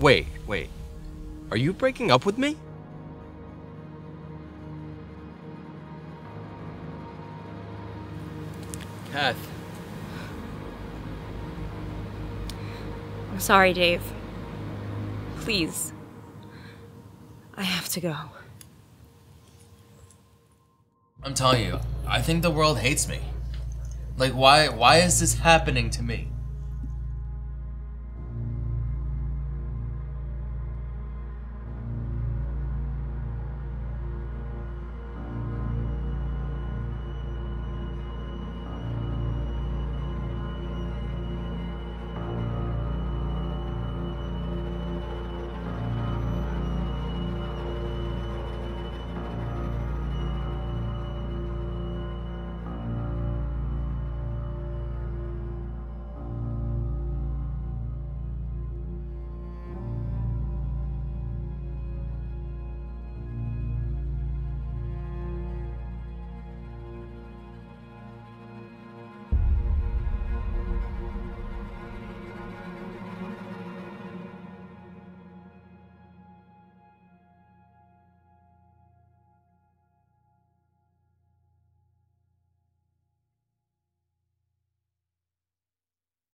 Wait. Are you breaking up with me? Kath. I'm sorry, Dave. Please. I have to go. I'm telling you, I think the world hates me. Like, why is this happening to me?